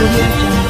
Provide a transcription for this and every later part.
audio jungle.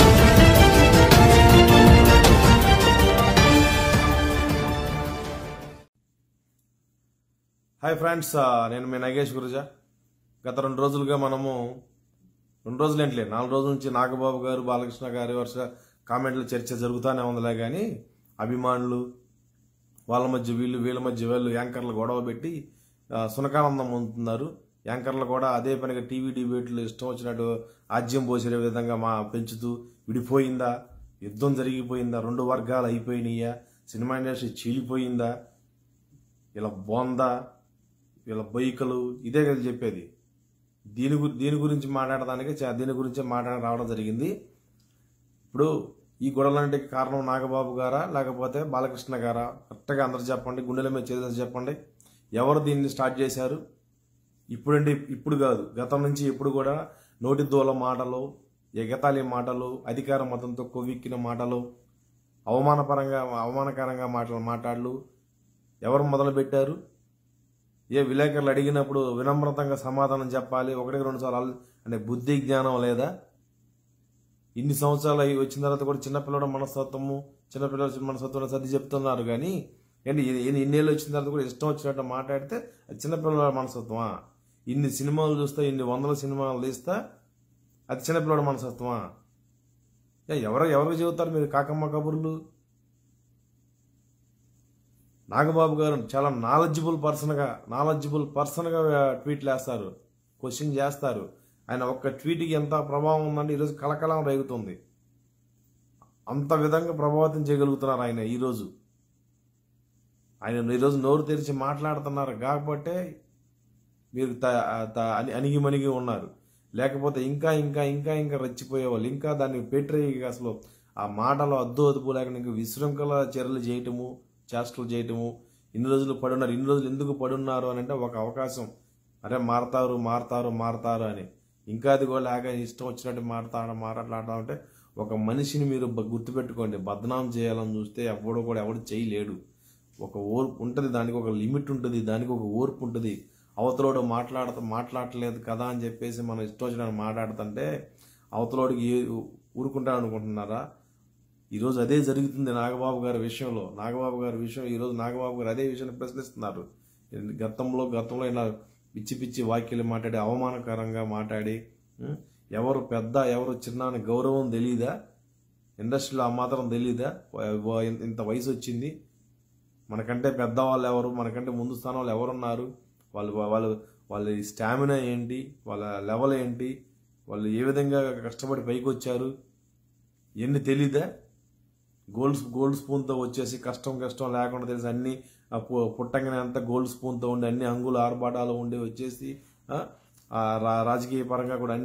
Hi friends, నేను మీ నగేష్ గురుజా. గత 2 రోజులుగా మనము 2 రోజులు ఏంటిలే 4 రోజుల నుంచి నాగబాబు గారు, బాలకృష్ణ గారి వరుస కామెంట్ల చర్చ జరుగుతూనే ఉందిలే. కానీ అభిమానులు వాళ్ళ మధ్య వీళ్ళ మధ్య యాంకర్లు గొడవ పెట్టి సునకానందం పొందుతున్నారు. యాంకర్లు కూడా అదే పనిగా టీవీ డిబేట్లు ఇష్టం వచ్చినట్టు ఆజ్యం పోసే విధంగా పెంచుతూ విడిపోయిందా, యుద్ధం జరిగిపోయిందా, 2 వర్గాలు అయిపోయినాయా, సినిమా ఇండస్ట్రీ చీలిపోయిందా, ఇలా బోందా, వీళ్ళ బైకులు, ఇదే కదా చెప్పేది. దీని గురించి మాట్లాడడానికి దీని గురించే రావడం జరిగింది. ఇప్పుడు ఈ గొడవలంటే కారణం నాగబాబు గారా లేకపోతే బాలకృష్ణ గారా? కరెక్ట్గా అందరు చెప్పండి, గుండెల మీద చేసి చెప్పండి. ఎవరు దీన్ని స్టార్ట్ చేశారు? ఇప్పుడు కాదు, గతం నుంచి ఎప్పుడు కూడా నోటి దూల మాటలు, ఎగతాళి మాటలు, అధికార మతంతో కొవ్వెక్కిన మాటలు, అవమానకరంగా మాట్లాడలు ఎవరు మొదలు పెట్టారు? ఏ విలేకరులు అడిగినప్పుడు వినమ్రతంగా సమాధానం చెప్పాలి, 1-2 సార్లు అంటే బుద్ధి జ్ఞానం లేదా? ఇన్ని సంవత్సరాలు వచ్చిన తర్వాత కూడా చిన్నపిల్లల మనస్తత్వం సర్ది చెప్తున్నారు. కానీ ఏంటి ఇన్నేళ్ళు వచ్చిన తర్వాత కూడా ఇష్టం వచ్చినట్టు మాట్లాడితే అది చిన్నపిల్లల మనస్తత్వమా? ఇన్ని సినిమాలు చూస్తా, ఇన్ని 100 సినిమాలు తీస్తా, అది చిన్నపిల్లల మనస్తత్వమా? ఎవరికి చెబుతారు మీరు కాకమ్మ కబుర్లు? నాగబాబు గారు చాలా నాలెడ్జబుల్ పర్సన్గా ట్వీట్లు వేస్తారు, క్వశ్చన్ చేస్తారు. ఆయన ఒక్క ట్వీట్కి ఎంత ప్రభావం ఉందంటే ఈరోజు కలకలం రేగుతుంది. అంత విధంగా ప్రభావితం చేయగలుగుతున్నారు ఆయన. ఈరోజు నోరు తెరిచి మాట్లాడుతున్నారు కాబట్టే మీరు అణిగిమణిగి ఉన్నారు. లేకపోతే ఇంకా ఇంకా ఇంకా ఇంకా రెచ్చిపోయేవాళ్ళు, ఇంకా దాన్ని పెట్టరేగి అసలు ఆ మాటలో అదుపు లేకుండా ఇంకా విశృంఖల చర్యలు చేయటము, చేష్టలు చేయటము. ఇన్ని రోజులు ఎందుకు పడున్నారు అని అంటే ఒక అవకాశం, అరే మారతారు అని. ఇంకా అది కూడా లేక ఇష్టం వచ్చినట్టు మాట్లాడటం అంటే ఒక మనిషిని మీరు గుర్తుపెట్టుకోండి. బద్నాం చేయాలని చూస్తే ఎవడు చేయలేడు. ఒక ఓర్పు ఉంటుంది, దానికి ఒక లిమిట్ ఉంటుంది, దానికి ఒక ఓర్పు ఉంటుంది. అవతలోడు మాట్లాడలేదు కదా అని చెప్పేసి మనం ఇష్టం వచ్చినట్టు మాట్లాడుతుంటే అవతలోడికి ఊరుకుంటాను అనుకుంటున్నారా? ఈరోజు అదే జరుగుతుంది నాగబాబు గారి విషయంలో. ఈరోజు నాగబాబు గారు అదే విషయాన్ని ప్రశ్నిస్తున్నారు. గతంలో ఇలా పిచ్చి వాక్యాలు మాట్లాడి, అవమానకరంగా మాట్లాడి, ఎవరు పెద్ద ఎవరు చిన్న అని గౌరవం తెలీదా? ఇండస్ట్రీలో ఆ మాత్రం తెలీదా? ఇంత వయసు వచ్చింది, మనకంటే పెద్దవాళ్ళు ఎవరు, మనకంటే ముందు స్థానంలో ఎవరున్నారు, వాళ్ళ స్టామినా ఏంటి, వాళ్ళ లెవెల్ ఏంటి, వాళ్ళు ఏ విధంగా కష్టపడి పైకి వచ్చారు, ఎన్ని తెలీదా? గోల్డ్ స్పూన్తో వచ్చేసి కష్టం లేకుండా తెలిసి అన్ని పుట్టంగానే అంతా గోల్డ్ స్పూన్తో ఉండి అన్ని అంగులు ఆర్భాటాలు ఉండి వచ్చేసి రాజకీయ పరంగా కూడా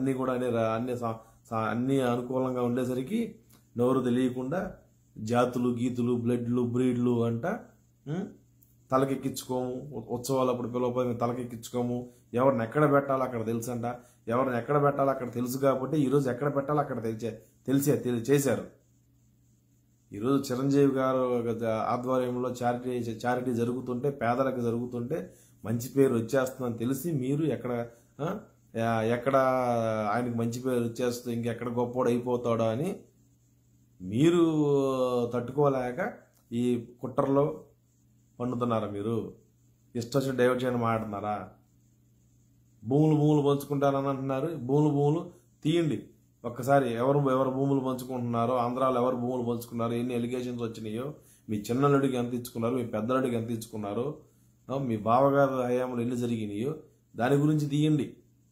అన్ని అనుకూలంగా ఉండేసరికి నోరు తెలియకుండా జాతులు గీతులు బ్లడ్లు బ్రీడ్లు అంట తలకెక్కించుకోము. ఉత్సవాలు అప్పుడు పిలవపోయి తలకెక్కించుకోము. ఎవరిని ఎక్కడ పెట్టాలో అక్కడ తెలుసంట. ఎవరిని ఎక్కడ పెట్టాలో అక్కడ తెలుసు కాబట్టి ఈరోజు ఎక్కడ పెట్టాలో అక్కడ చేశారు. ఈరోజు చిరంజీవి గారు ఆధ్వర్యంలో చారిటీ జరుగుతుంటే, పేదలకు జరుగుతుంటే మంచి పేరు వచ్చేస్తుందని తెలిసి మీరు ఎక్కడ ఆయనకు మంచి పేరు వచ్చేస్తుంది, ఇంకెక్కడ గొప్పోడు అయిపోతాడో అని మీరు తట్టుకోలేక ఈ కుట్రలో పండుతున్నారా? మీరు ఇష్టం వచ్చిన డైవర్ట్ చేయని మాట్లాడుతున్నారా? భూములు పంచుకుంటారని అంటున్నారు. భూములు తీయండి ఒక్కసారి. ఎవరు భూములు పంచుకుంటున్నారో, ఆంధ్రాలో ఎవరు భూములు పంచుకున్నారో, ఎన్ని ఎలిగేషన్స్ వచ్చినాయో, మీ చిన్నలుడికి ఎంత ఇచ్చుకున్నారు, మీ పెద్దలుడికి ఎంత ఇచ్చుకున్నారో, మీ బావగారు హయాంలో ఎన్ని జరిగినాయో దాని గురించి తీయండి.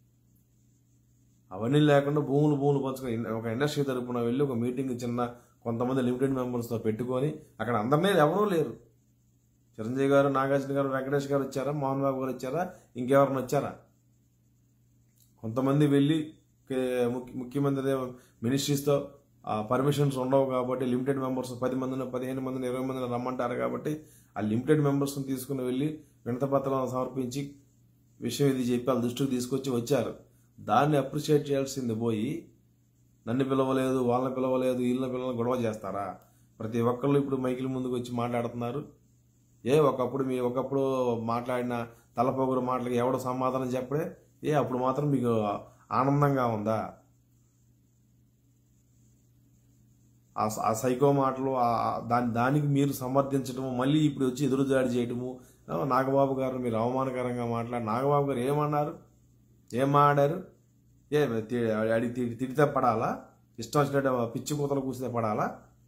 అవన్నీ లేకుండా భూములు పంచుకొని ఒక ఇండస్ట్రీ తరపున వెళ్ళి ఒక మీటింగ్ కొంతమంది లిమిటెడ్ మెంబర్స్తో పెట్టుకొని అక్కడ అందరినీ ఎవరూ లేరు. చిరంజీవి గారు, నాగార్జున గారు, వెంకటేష్ గారు వచ్చారా, మోహన్ బాబు గారు వచ్చారా, ఇంకెవరిని వచ్చారా? కొంతమంది వెళ్ళి ముఖ్యమంత్రి మినిస్ట్రీస్తో పర్మిషన్స్ ఉండవు కాబట్టి లిమిటెడ్ మెంబర్స్ 10 మందిని 15 మందిని 20 మందిని రమ్మంటారు కాబట్టి ఆ లిమిటెడ్ మెంబర్స్ని తీసుకుని వెళ్ళి వినతిపత్రాలను సమర్పించి విషయం ఇది చెప్పి వాళ్ళ దృష్టికి తీసుకొచ్చి వచ్చారు. దాన్ని అప్రిషియేట్ చేయాల్సింది పోయి నన్ను పిలవలేదు, వాళ్ళని పిలవలేదు, వీళ్ళని పిల్లలను గొడవ చేస్తారా? ప్రతి ఒక్కళ్ళు ఇప్పుడు మైకిల్ ముందుకు వచ్చి మాట్లాడుతున్నారు. ఒకప్పుడు మాట్లాడిన తలపోగురు మాటలకి ఎవడో సమాధానం చెప్పడే? అప్పుడు మాత్రం మీకు ఆనందంగా ఉందా? ఆ సైకో మాటలు దానికి మీరు సమర్థించడము, మళ్ళీ ఇప్పుడు వచ్చి ఎదురుదాడి చేయటము. నాగబాబు గారు మీరు అవమానకరంగా మాట్లాడి, నాగబాబు గారు ఏమన్నారు, ఏం మాట్లాడారు? అడిగి తిడితే పడాలా? ఇష్టం వచ్చినట్టు పిచ్చి కూతలు కూసితే పడాలా?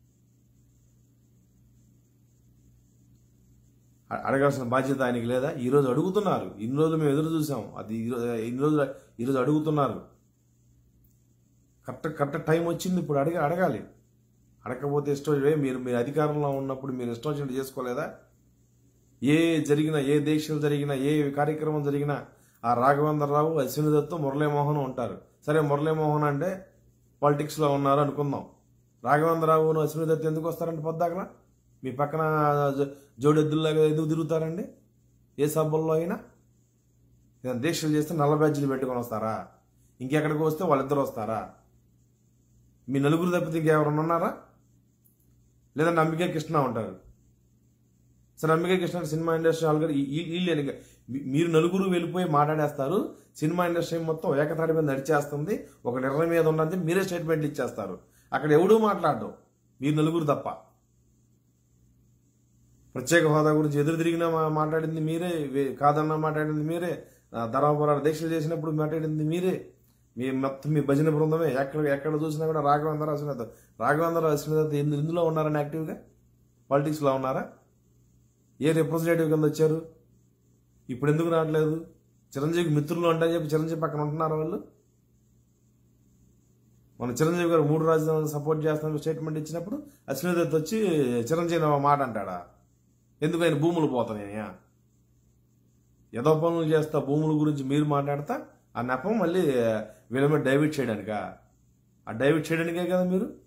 అడగాల్సిన బాధ్యత ఆయనకి లేదా? ఈరోజు అడుగుతున్నారు. ఇన్ని రోజులు మేము ఎదురు చూసాం, అది ఈరోజు అడుగుతున్నారు. కరెక్ట్ టైం వచ్చింది, ఇప్పుడు అడగాలి. అడగకపోతే ఇష్టం మీరు అధికారంలో ఉన్నప్పుడు మీరు ఇష్టం వచ్చినట్టు చేసుకోలేదా? ఏ దేశాలు జరిగినా, ఏ కార్యక్రమం జరిగినా ఆ రాఘవేంద్రరావు, అశ్విని దత్తు, మురళీమోహన్ ఉంటారు. సరే, మురళీమోహన్ అంటే పాలిటిక్స్లో ఉన్నారు అనుకుందాం. రాఘవేంద్రరావును, అశ్విని దత్తు ఎందుకు వస్తారంటే పొద్దాకలా మీ పక్కన జోడెద్దుల్లాగా ఎందుకు తిరుగుతారండి? ఏ సభల్లో అయినా దీక్షలు చేస్తే నల్ల బ్యాడ్జీలు పెట్టుకొని వస్తారా? ఇంకెక్కడికి వస్తే వాళ్ళిద్దరు వస్తారా? మీ నలుగురు తప్పితే ఇంకెవరన్నా ఉన్నారా? లేదంటే అంబికా కృష్ణ ఉంటారు. సరే, Ambika Krishna cinema industry already వీళ్ళు మీరు నలుగురు వెళ్ళిపోయి మాట్లాడేస్తారు. సినిమా ఇండస్ట్రీ మొత్తం ఏకతాటి మీద నడిచేస్తుంది. ఒక నిర్ణయం మీద ఉన్నది మీరే స్టేట్మెంట్లు ఇచ్చేస్తారు. అక్కడ ఎవడూ మాట్లాడడం, మీరు నలుగురు తప్ప. ప్రత్యేక హోదా గురించి ఎదురు తిరిగినా మాట్లాడింది మీరే, కాదన్నా మాట్లాడింది మీరే, ధర్మపురాలు దీక్షలు చేసినప్పుడు మాట్లాడింది మీరే. మొత్తం మీ భజన బృందమే. ఎక్కడ చూసినా కూడా రాఘవేంద్ర, అశ్విని ఇందులో ఉన్నారని యాక్టివ్గా పాలిటిక్స్లో ఉన్నారా? ఏ రిప్రజెంటేటివ్ కింద వచ్చారు? ఇప్పుడు ఎందుకు రావట్లేదు? చిరంజీవికి మిత్రులు ఉంటాయని చెప్పి చిరంజీవి పక్కన ఉంటున్నారు వాళ్ళు. మన చిరంజీవి గారు 3 రాజధానులు సపోర్ట్ చేస్తామని స్టేట్మెంట్ ఇచ్చినప్పుడు అశ్విని దత్ వచ్చి చిరంజీవి మాట అంటాడా? ఎందుకు ఆయన భూములు పోతానయ్యా? ఏదో పనులు చేస్తా, భూముల గురించి మీరు మాట్లాడతా ఆ నెపం మళ్ళీ వీళ్ళ మీద డైవర్ట్ చేయడానికా? ఆ డైవర్ట్ చేయడానికే కదా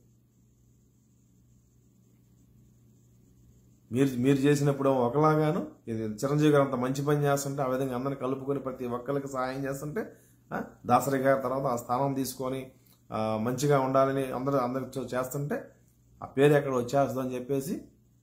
మీరు చేసినప్పుడు ఒకలాగాను, ఇది చిరంజీవి గారు అంత మంచి పని చేస్తుంటే ఆ విధంగా అందరిని కలుపుకొని ప్రతి ఒక్కరికి సహాయం చేస్తుంటే, దాసరి గారి తర్వాత ఆ స్థానం తీసుకొని మంచిగా ఉండాలని అందరికి చేస్తుంటే ఆ పేరు ఎక్కడ వచ్చేస్తుందని చెప్పేసి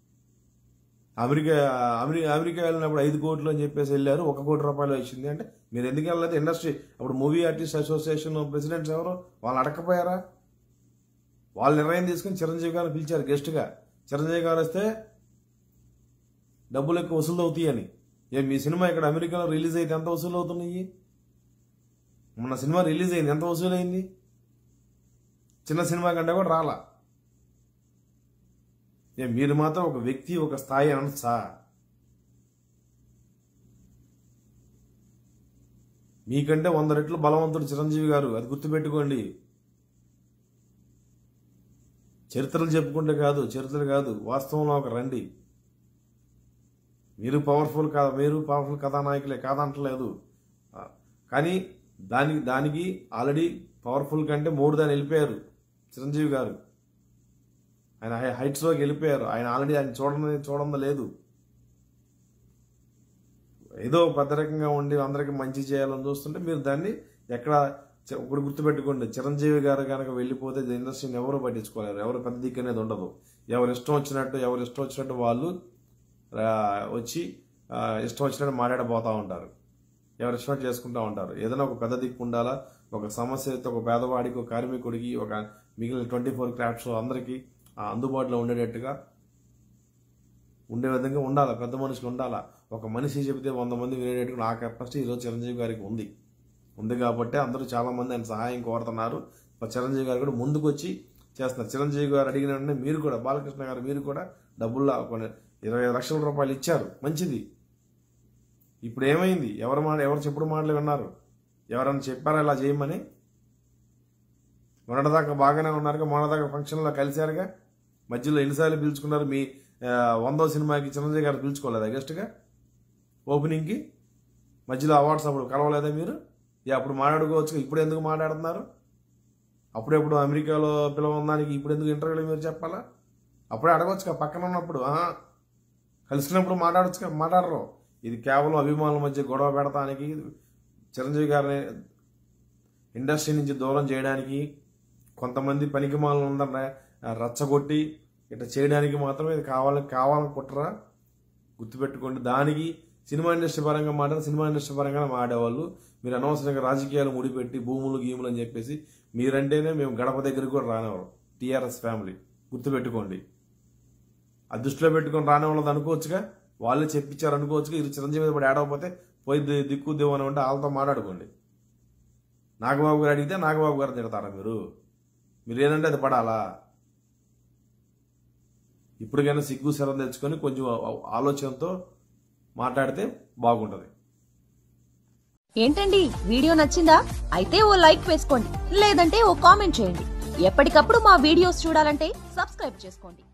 అమెరికా వెళ్ళినప్పుడు 5 కోట్లు అని చెప్పేసి వెళ్ళారు. 1 కోటి రూపాయలు వచ్చింది అంటే మీరు ఎందుకు వెళ్ళలేదు? ఇండస్ట్రీ అప్పుడు మూవీ ఆర్టిస్ట్ అసోసియేషన్ ప్రెసిడెంట్స్ ఎవరు? వాళ్ళు అడగకపోయారా? వాళ్ళు నిర్ణయం తీసుకుని చిరంజీవి గారిని పిలిచారు గెస్ట్గా. చిరంజీవి గారు వస్తే డబ్బులు ఎక్కువ వసూలు అవుతాయని. మీ సినిమా ఇక్కడ అమెరికాలో రిలీజ్ అయితే ఎంత వసూలు అవుతున్నాయి? మన సినిమా రిలీజ్ అయింది, ఎంత వసూలు అయింది? చిన్న సినిమా కంటే కూడా రాలా. మీరు మాత్రం ఒక వ్యక్తి, ఒక స్థాయి అనొచ్చా? మీకంటే 100 రెట్లు బలవంతుడు చిరంజీవి గారు, అది గుర్తుపెట్టుకోండి. చరిత్రలు చెప్పుకుంటే కాదు, చరిత్రలు కాదు, వాస్తవంలో ఒక రండి. మీరు పవర్ఫుల్ కథానాయకులే, కాదంటలేదు. కానీ దానికి ఆల్రెడీ పవర్ఫుల్ కంటే మోర్ దాన్ని వెళ్ళిపోయారు చిరంజీవి గారు. ఆయన హైట్స్లోకి వెళ్ళిపోయారు. ఆయన ఆల్రెడీ ఆయన చూడండి లేదు. ఏదో పెద్ద రకంగా ఉండి అందరికీ మంచి చేయాలని చూస్తుంటే మీరు దాన్ని ఎక్కడ ఒకటి గుర్తుపెట్టుకోండి. చిరంజీవి గారు కనుక వెళ్ళిపోతే ఇండస్ట్రీని ఎవరు పట్టించుకోలేరు. ఎవరు పెద్ద దిక్కు అనేది ఉండదు. ఎవరు ఇష్టం వచ్చినట్టు వాళ్ళు వచ్చి ఇష్టం వచ్చినట్టు మాట్లాడబోతూ ఉంటారు. ఎవరు ఇష్టం చేసుకుంటూ ఉంటారు. ఏదైనా ఒక పెద్ద దిక్కు ఉండాలా. ఒక సమస్య అయితే ఒక పేదవాడికి, ఒక కార్మికుడికి, ఒక మిగిలిన 24 క్రాఫ్ట్స్ అందరికీ అందుబాటులో ఉండేటట్టుగా ఉండే విధంగా ఉండాలి. పెద్ద మనుషులు ఉండాలా. ఒక మనిషి చెబితే 100 మంది వినేటట్టుగా ఆ కెపాసిటీ ఈరోజు చిరంజీవి గారికి ఉంది కాబట్టి అందరూ చాలా మంది ఆయన సహాయం కోరుతున్నారు. చిరంజీవి గారు కూడా ముందుకు వచ్చి చేస్తున్నారు. చిరంజీవి గారు అడిగిన వెంటనే మీరు కూడా, బాలకృష్ణ గారు మీరు కూడా డబ్బుల్లో 25 లక్షల రూపాయలు ఇచ్చారు. మంచిది. ఇప్పుడు ఏమైంది? ఎవరు చెప్పుడు మాటలు విన్నారు? ఎవరైనా చెప్పారా ఇలా చేయమని? మొన్నటిదాకా బాగానే ఉన్నారుగా, మొన్నటిదాకా ఫంక్షన్లో కలిశారుగా. మధ్యలో ఎన్నిసార్లు పిలుచుకున్నారు? మీ 100వ సినిమాకి చిరంజీవి గారు పిలుచుకోలేదా గెస్ట్గా? ఓపెనింగ్కి మధ్యలో అవార్డ్స్ అప్పుడు కలవలేదా మీరు? అప్పుడు మాట్లాడుకోవచ్చు. ఇప్పుడు ఎందుకు మాట్లాడుతున్నారు? అప్పుడెప్పుడు అమెరికాలో పిలవడానికి ఇప్పుడు ఎందుకు ఇంటర్వ్యూలో మీరు చెప్పాలా? అప్పుడే అడగవచ్చుగా పక్కన ఉన్నప్పుడు. కలిసినప్పుడు మాట్లాడరు. ఇది కేవలం అభిమానుల మధ్య గొడవ పెడతానికి, చిరంజీవి గారిని ఇండస్ట్రీ నుంచి దూరం చేయడానికి, కొంతమంది పనికిమాలను అందరిని రచ్చగొట్టి ఇట్లా చేయడానికి మాత్రమే ఇది కావాలని కుట్రా. గుర్తుపెట్టుకోండి. దానికి సినిమా ఇండస్ట్రీ పరంగా సినిమా ఇండస్ట్రీ పరంగా మాడేవాళ్ళు. మీరు అనవసరంగా రాజకీయాలు ముడిపెట్టి భూములు గీములు అని చెప్పేసి మీరంటేనే మేము గడప దగ్గరికి కూడా రానివ్వరు. టీఆర్ఎస్ ఫ్యామిలీ గుర్తుపెట్టుకోండి. అది దృష్టిలో పెట్టుకొని రాని వాళ్ళది అనుకోవచ్చుగా, వాళ్ళే చెప్పించారు అనుకోవచ్చుగా. ఇది చిరంజీవి మీద పడి ఏడవకపోతే పోయి దిక్కు దేవు అని ఉంటే వాళ్ళతో మాట్లాడుకోండి. నాగబాబు గారు అడిగితే నాగబాబు గారు తిడతారా మీరు ఏదంటే అది పడాలా? ఇప్పటికైనా సిగ్గు శరం తెచ్చుకొని కొంచెం ఆలోచనతో మాట్లాడితే బాగుంటది. ఏంటండి వీడియో నచ్చిందా? అయితే ఓ లైక్ వేసుకోండి, లేదంటే ఓ కామెంట్ చేయండి. ఎప్పటికప్పుడు మా వీడియోస్ చూడాలంటే సబ్స్క్రైబ్ చేసుకోండి.